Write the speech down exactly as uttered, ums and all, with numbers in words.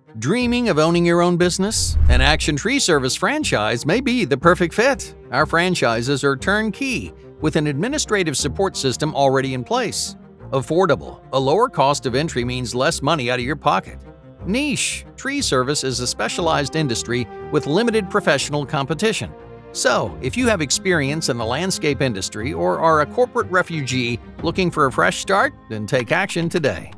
Dreaming of owning your own business? An Action Tree Service franchise may be the perfect fit. Our franchises are turnkey, with an administrative support system already in place. Affordable. A lower cost of entry means less money out of your pocket. Niche. Tree service is a specialized industry with limited professional competition. So, if you have experience in the landscape industry or are a corporate refugee looking for a fresh start, then take action today.